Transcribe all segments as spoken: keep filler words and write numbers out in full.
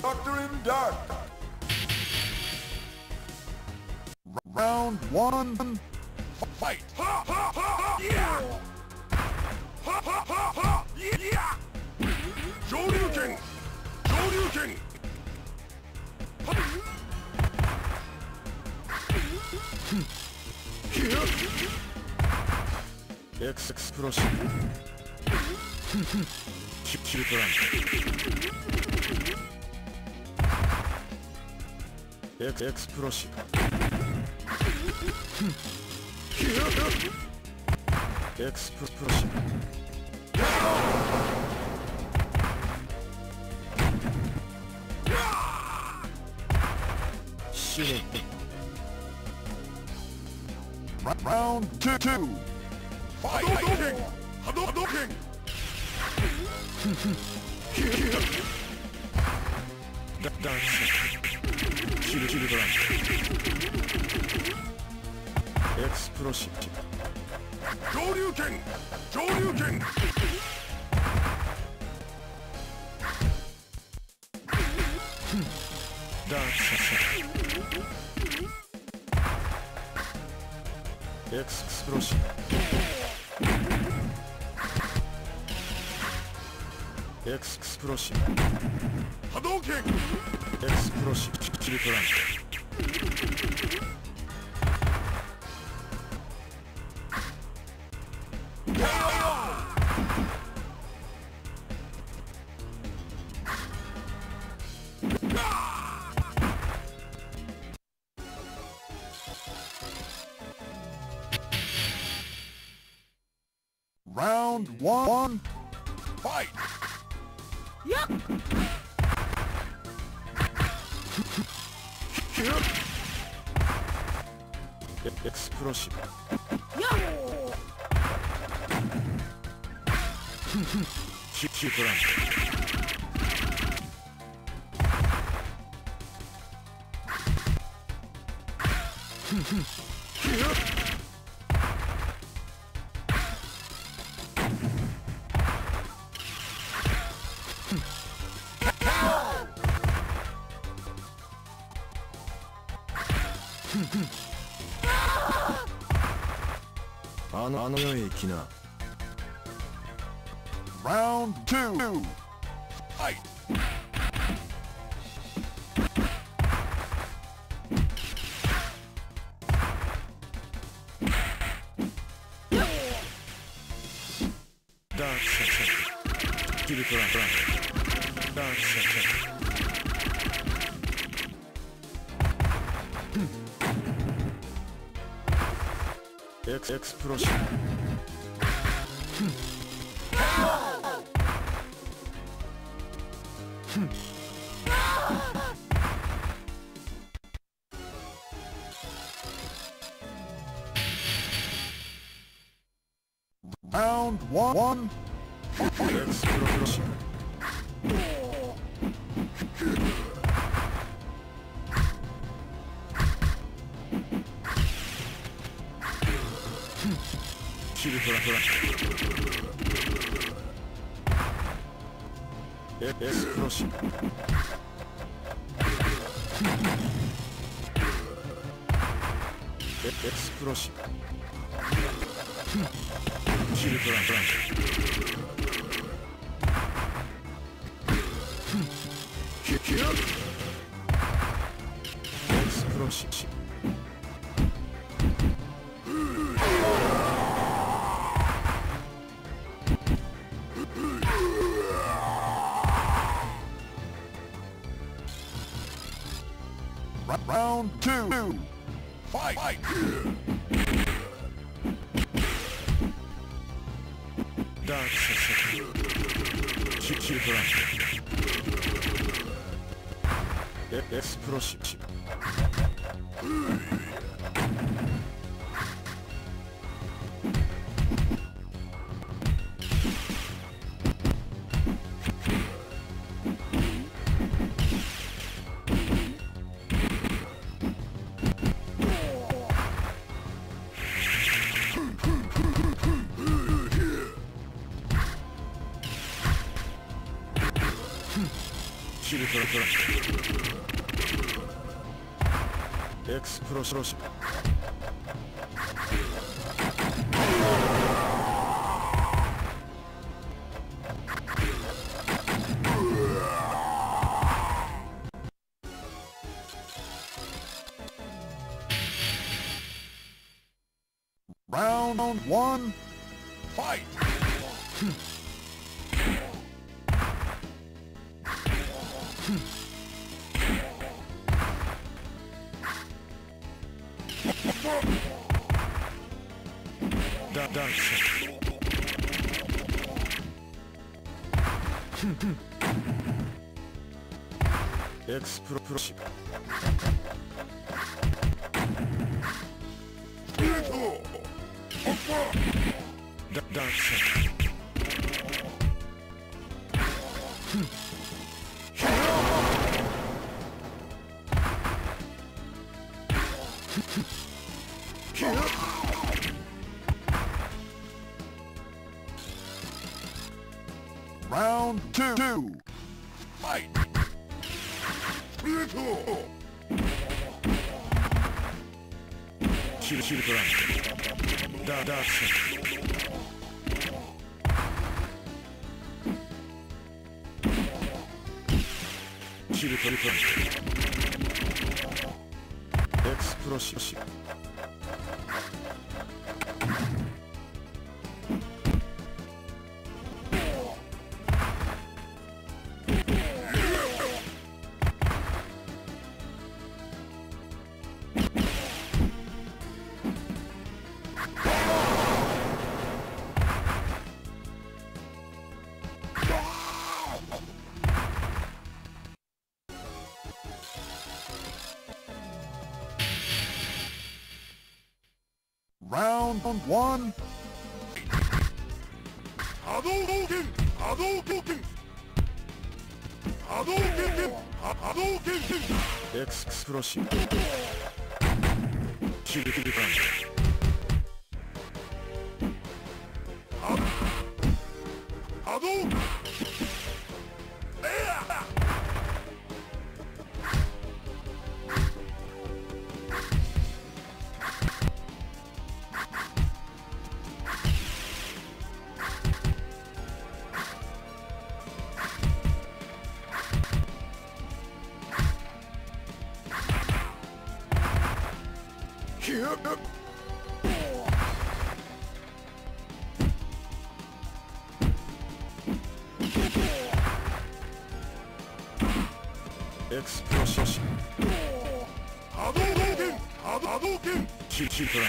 Doctor in Dark. Round one. Fight. Ha ha ha ha. Yeah. Ha ha ha ha. Yeah. Shoryuken. Shoryuken. エクスプロシブキキルトランプエクエクスプロシブエクスプロシブシュレッ Round two. two. Fight! Hadouken! Hadouken! Dance. Kill kill run. Explosive. Shoryuken! Shoryuken! Dance. Explosive. Explosive. Hadouken! Explosive. Kill run. Round one. Fight! Yup! Explosive. Yup! Kill run. Round two. Fight! Dark Side. Kill run. Dark Side. Ex explosion. Round one. Explosion. Kill run. Explosion. Explosion. Kill run. Explosion. Round two. Fight! Fight. Dark Side. Kill run. Explosive. シルトラトラエクスプロシブ Round one, fight! Da Darkseidエクスプロプロシブダダークサイ Round two, fight! シルシルトランダダークサイシルトリトランエクスプロシブ Round one, 波動拳波動拳波動拳波動拳エクスプロシブシルトリトラン波動エクスプロシブ波動拳波動拳シルシルトラン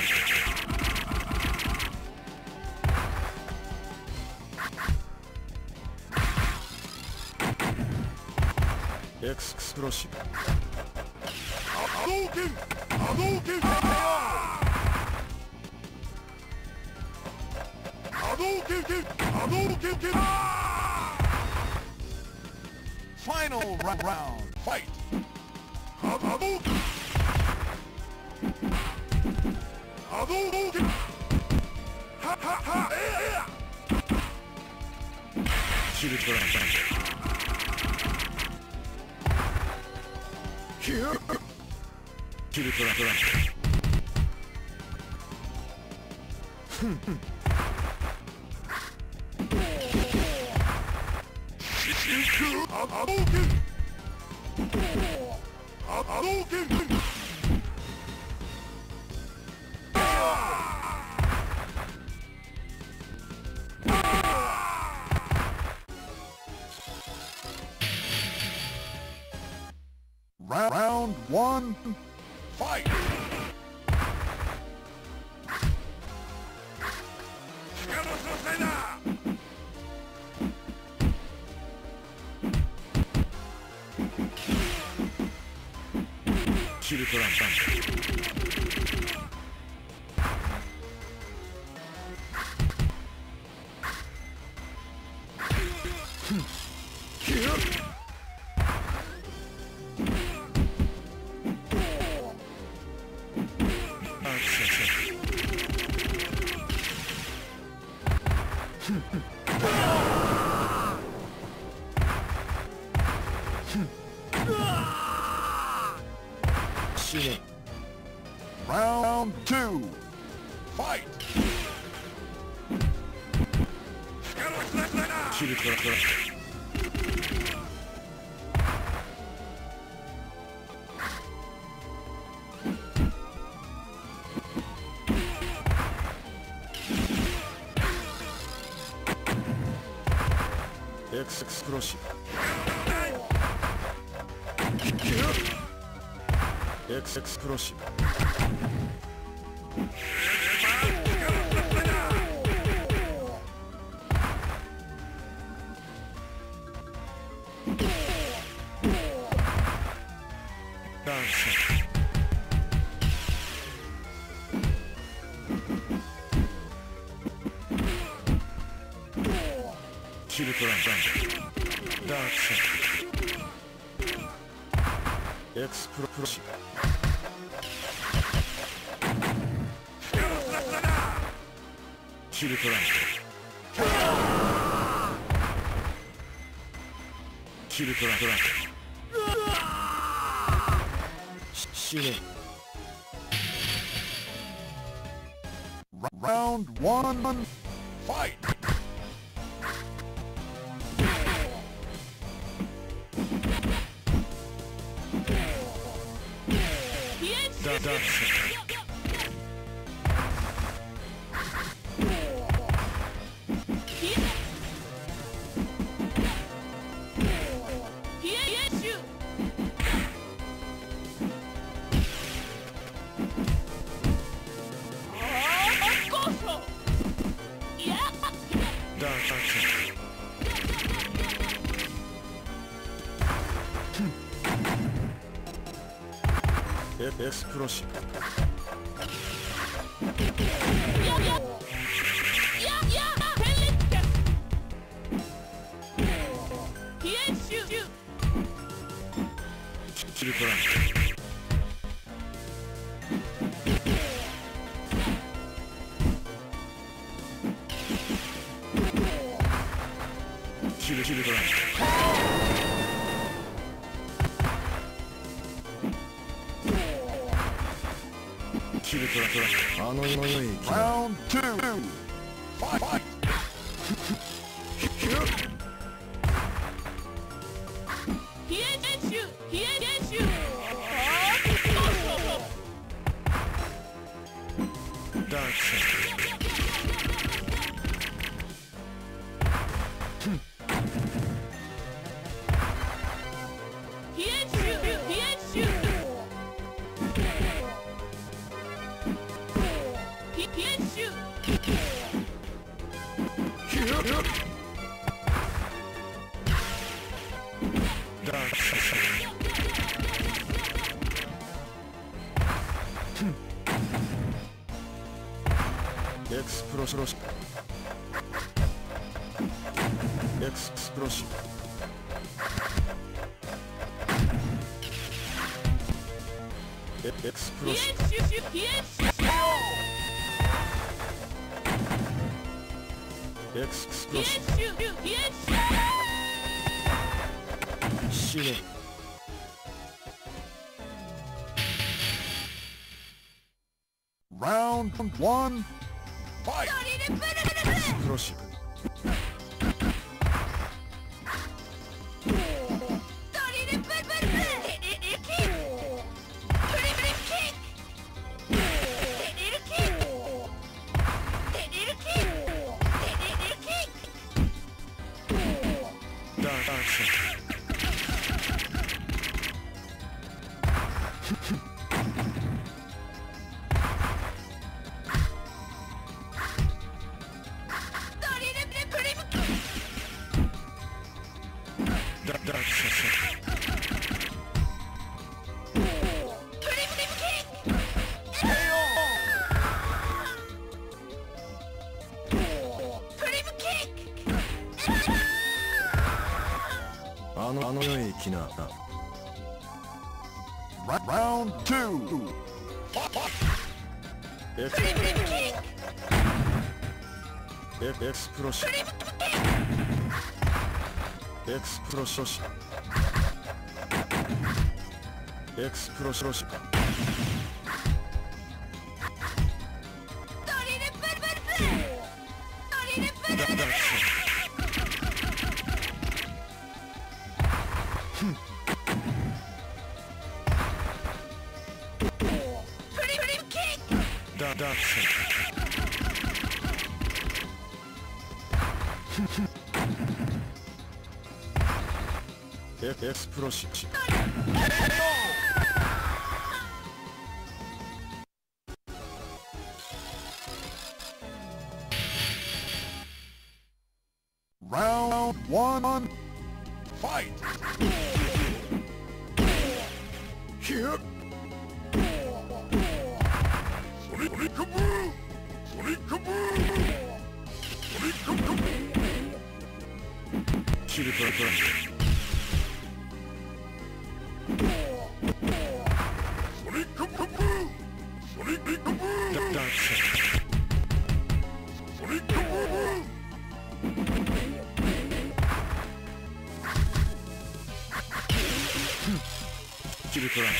エクスプロシブ波動拳波動拳波動拳波動拳 final ra- round, fight! 波動拳波動拳はははええシルトランシルトラントラン波動拳波動拳 Round one, fight! 力の総裁だシルトラン死ね。 Round two. Fight. キルトラトラ。エクスエクスプロシブ。エクスエクスプロシブ。ダンス。キルトラダンス。ダークセンエクスプロプロシブ。キルトランキルトラトラン死ね。 Round one. Fight. ダダークセンエクスプロシブ。キルトランキルキルトランキルトラトラあの世のよい Round two. Fight. ダークセンダークセンエクスプロシブ。エクスプロシブ。エクスプロシブ。エクスプロシブ。死ね。 Round one. Fight. プロシブ。ダークセンダダークセンあのあの世へ行きな。 Round two. Fight. エクエクスプロシブ。エクスプロシブ。 エクスプロシロシカ。 ドリルブルブルブルドリルブルブルブルフリフリキックダダクセエクスプロシシ Round one, fight! Here! Sonic Kaboom! Sonic Kaboom! Sonic Kaboom! キルトラトラ Sonic Kaboom! Sonic Kaboom! ダダクセ Sonic Kaboom! キルトラ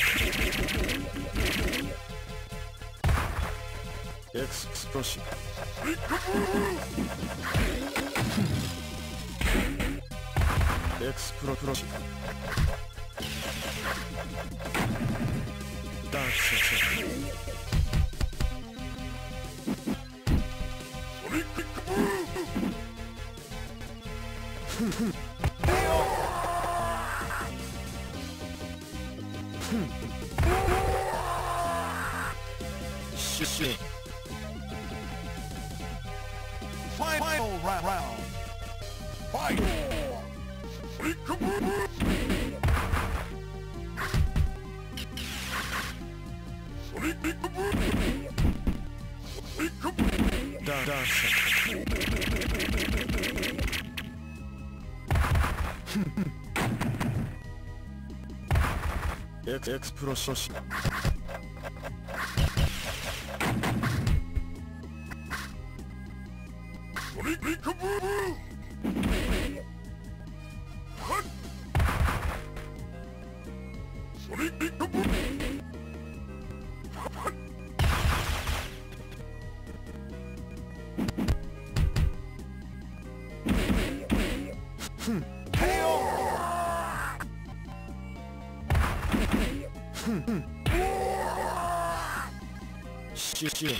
エクスプロシ Sonic Kaboom! エクスプロプロシダークセセ Sonic Kaboom! シュシュ Final round. Fight! Sonic Kaboom! Sonic Kaboom! Sonic Kaboom! ダダークセエクエクスプロシシ Sonic Kaboom! Hut! Sonic Kaboom! Hut! Shit, shit.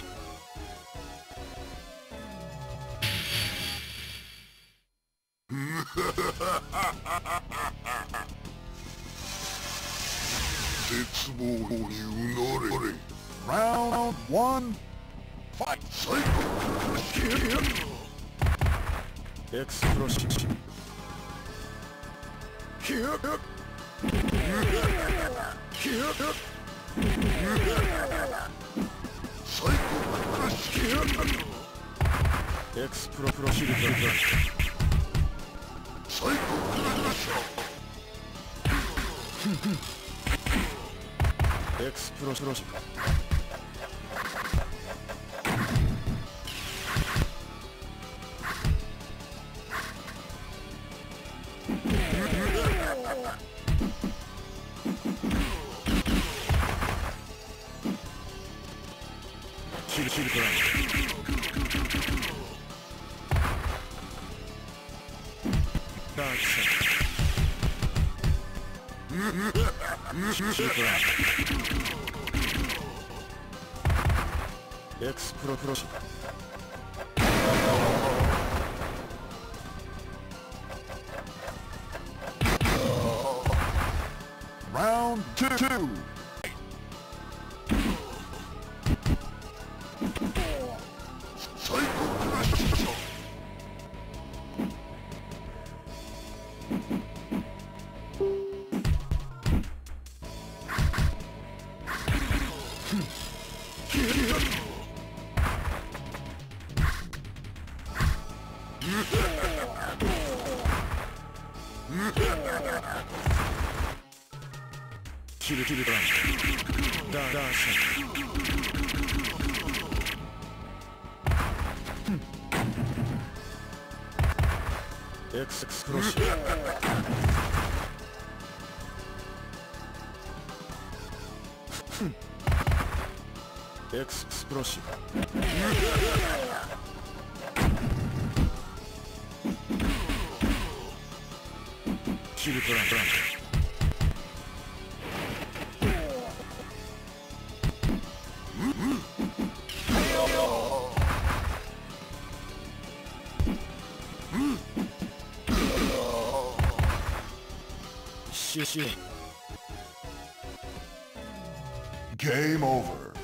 Round one, fight! Explosion. Explosion. Explosion. Kill, kill, kill. Dark side. Kill, kill. Explosion. Round two. Kill, kill, kill. Dark, dark side. Explosion. エクスプロシブキルトラントランシュシュ Game over.